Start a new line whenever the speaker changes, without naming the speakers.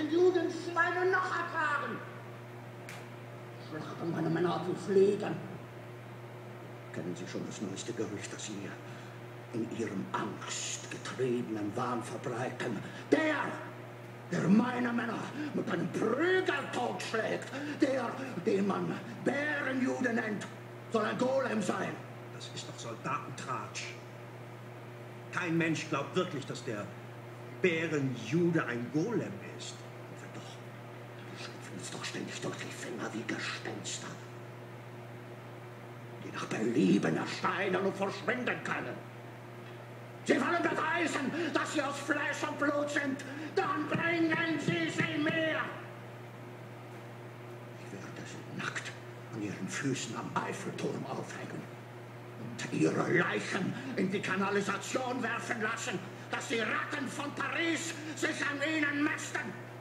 diesen Judenschweinen noch ertragen? Schlachten meine Männer ab wie Fliegen. Kennen Sie schon das neueste Gerücht, das Sie in Ihrem angstgetriebenen Wahn verbreiten? Der meine Männer mit einem Prügel totschlägt, den man Bärenjude nennt, soll ein Golem sein.
Das ist doch Soldatentratsch. Kein Mensch glaubt wirklich, dass der Bärenjude ein Golem ist.
Wenn doch, die schlüpfen uns doch ständig durch die Finger wie Gespenster, die nach Belieben erscheinen und verschwinden können. Sie wollen beweisen, dass sie aus Fleisch und Blut sind. Dann bringen Sie sie mir. Ich werde sie nackt an ihren Füßen am Eiffelturm aufhängen und ihre Leichen in die Kanalisation werfen lassen, dass die Ratten von Paris sich an ihnen mästen.